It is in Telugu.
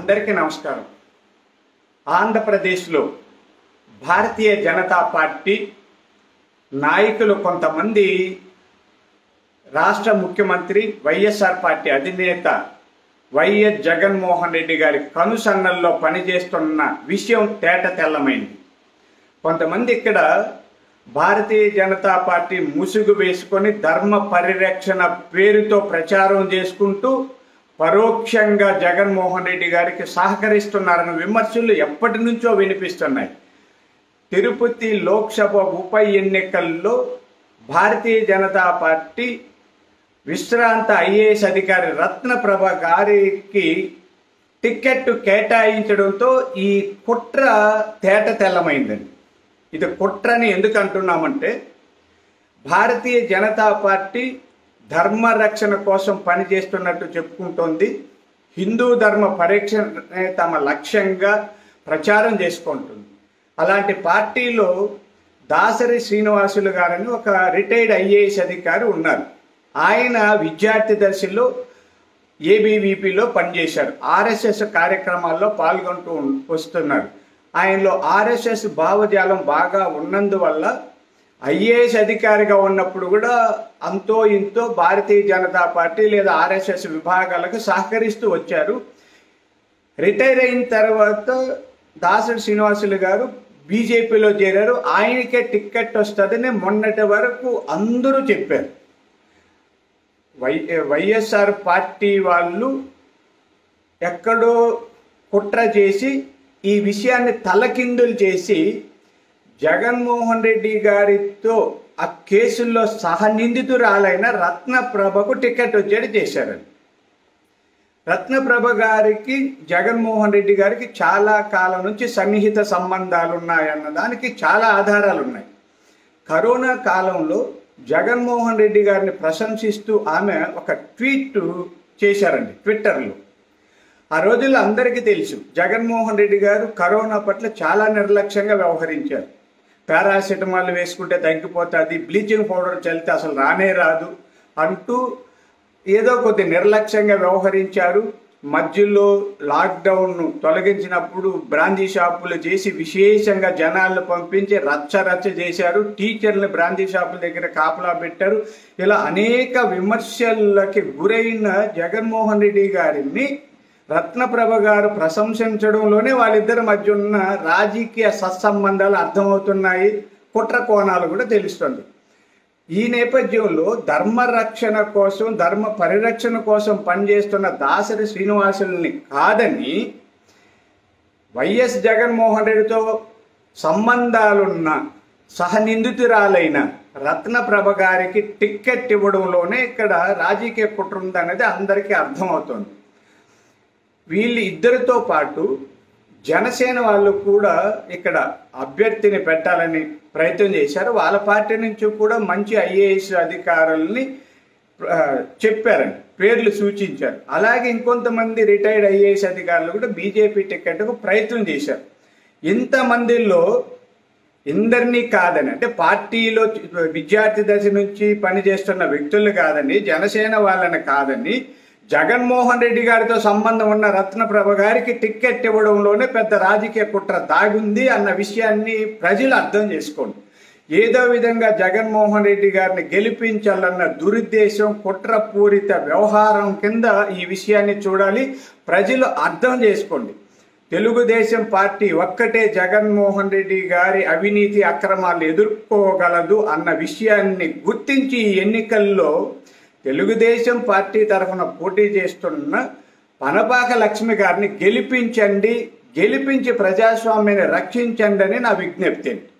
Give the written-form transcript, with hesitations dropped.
అందరికీ నమస్కారం. ఆంధ్రప్రదేశ్లో భారతీయ జనతా పార్టీ నాయకులు కొంతమంది రాష్ట్ర ముఖ్యమంత్రి వైఎస్ఆర్ పార్టీ అధినేత వైఎస్ జగన్మోహన్ రెడ్డి గారి కనుసన్నల్లో పనిచేస్తున్న విషయం తేట తెల్లమైంది. కొంతమంది ఇక్కడ భారతీయ జనతా పార్టీ ముసుగు వేసుకొని ధర్మ పరిరక్షణ పేరుతో ప్రచారం చేసుకుంటూ పరోక్షంగా జగన్మోహన్ రెడ్డి గారికి సహకరిస్తున్నారన్న విమర్శలు ఎప్పటి నుంచో వినిపిస్తున్నాయి. తిరుపతి లోక్సభ ఉప ఎన్నికల్లో భారతీయ జనతా పార్టీ విశ్రాంత ఐఏఎస్ అధికారి రత్నప్రభ గారికి టికెట్ కేటాయించడంతో ఈ కుట్ర తేట తెల్లమైందండి. ఇది కుట్రని ఎందుకు అంటున్నామంటే, భారతీయ జనతా పార్టీ ధర్మ రక్షణ కోసం పనిచేస్తున్నట్టు చెప్పుకుంటోంది. హిందూ ధర్మ పరిరక్షణే తమ లక్ష్యంగా ప్రచారం చేసుకుంటుంది. అలాంటి పార్టీలో దాసరి శ్రీనివాసులు గారని ఒక రిటైర్డ్ ఐఏఎస్ అధికారి ఉన్నారు. ఆయన విద్యార్థి దశలో ఏబీవీపీలో పనిచేశారు. ఆర్ఎస్ఎస్ కార్యక్రమాల్లో పాల్గొంటూ వస్తున్నారు. ఆయనలో ఆర్ఎస్ఎస్ భావజాలం బాగా ఉన్నందువల్ల ఐఏఎస్ అధికారిగా ఉన్నప్పుడు కూడా అంతో ఇంతో భారతీయ జనతా పార్టీ లేదా ఆర్ఎస్ఎస్ విభాగాలకు సహకరిస్తూ వచ్చారు. రిటైర్ అయిన తర్వాత దాసరి శ్రీనివాసులు గారు బీజేపీలో చేరారు. ఆయనకే టిక్కెట్ వస్తుందని మొన్నటి వరకు అందరూ చెప్పారు. వైఎస్ఆర్ పార్టీ వాళ్ళు ఎక్కడో కుట్ర చేసి ఈ విషయాన్ని తలకిందులు చేసి జగన్మోహన్ రెడ్డి గారితో ఆ కేసుల్లో సహనిందితురాలైన రత్నప్రభకు టికెట్ వచ్చేది చేశారని. రత్నప్రభ గారికి జగన్మోహన్ రెడ్డి గారికి చాలా కాలం నుంచి సన్నిహిత సంబంధాలు ఉన్నాయన్న దానికి చాలా ఆధారాలు ఉన్నాయి. కరోనా కాలంలో జగన్మోహన్ రెడ్డి గారిని ప్రశంసిస్తూ ఆమె ఒక ట్వీట్ చేశారండి ట్విట్టర్లో. ఆ రోజుల్లో అందరికీ తెలుసు జగన్మోహన్ రెడ్డి గారు కరోనా పట్ల చాలా నిర్లక్ష్యంగా వ్యవహరించారు. పారాసిటమాల్ వేసుకుంటే తగ్గిపోతుంది, బ్లీచింగ్ పౌడర్ చల్లితే అసలు రానే రాదు అంటూ ఏదో కొద్ది నిర్లక్ష్యంగా వ్యవహరించారు. మధ్యలో లాక్డౌన్ను తొలగించినప్పుడు బ్రాందీ షాపులు చేసి విశేషంగా జనాలను పంపించి రచ్చ చేశారు. టీచర్లు బ్రాందీ షాపుల దగ్గర కాపలా పెట్టారు. ఇలా అనేక విమర్శలకి గురైన జగన్మోహన్ రెడ్డి గారిని రత్నప్రభ గారు ప్రశంసించడంలోనే వాళ్ళిద్దరి మధ్య ఉన్న రాజకీయ సత్సంబంధాలు అర్థమవుతున్నాయి. కుట్ర కోణాలు కూడా తెలుస్తుంది. ఈ నేపథ్యంలో ధర్మ రక్షణ కోసం ధర్మ పరిరక్షణ కోసం పనిచేస్తున్న దాసరి శ్రీనివాసుల్ని కాదని వైఎస్ జగన్మోహన్ రెడ్డితో సంబంధాలున్న సహనిందితురాలైన రత్నప్రభ గారికి టిక్కెట్ ఇవ్వడంలోనే ఇక్కడ రాజకీయ కుట్ర ఉందనేది అందరికీ అర్థమవుతుంది. వీళ్ళు ఇద్దరితో పాటు జనసేన వాళ్ళు కూడా ఇక్కడ అభ్యర్థిని పెట్టాలని ప్రయత్నం చేశారు. వాళ్ళ పార్టీ నుంచి కూడా మంచి ఐఏఎస్ అధికారుల్ని చెప్పారండి, పేర్లు సూచించారు. అలాగే ఇంకొంతమంది రిటైర్డ్ ఐఏఎస్ అధికారులు కూడా బీజేపీ టికెట్కు ప్రయత్నం చేశారు. ఇంతమందిలో ఇందరినీ కాదని, అంటే పార్టీలో విద్యార్థి దశ నుంచి పనిచేస్తున్న వ్యక్తులు కాదని, జనసేన వాళ్ళని కాదని, జగన్మోహన్ రెడ్డి గారితో సంబంధం ఉన్న రత్నప్రభ గారికి టిక్కెట్ ఇవ్వడంలోనే పెద్ద రాజకీయ కుట్ర దాగుంది అన్న విషయాన్ని ప్రజలు అర్థం చేసుకోండి. ఏదో విధంగా జగన్మోహన్ రెడ్డి గారిని గెలిపించాలన్న దురుద్దేశం, కుట్రపూరిత వ్యవహారం కింద ఈ విషయాన్ని చూడాలి. ప్రజలు అర్థం చేసుకోండి. తెలుగుదేశం పార్టీ ఒక్కటే జగన్మోహన్ రెడ్డి గారి అవినీతి అక్రమాలు ఎదుర్కోగలదు అన్న విషయాన్ని గుర్తించి ఈ ఎన్నికల్లో తెలుగుదేశం పార్టీ తరఫున పోటీ చేస్తున్న పనపాక లక్ష్మి గారిని గెలిపించండి, గెలిపించి ప్రజాస్వామ్యాన్ని రక్షించండి అని నా విజ్ఞప్తి.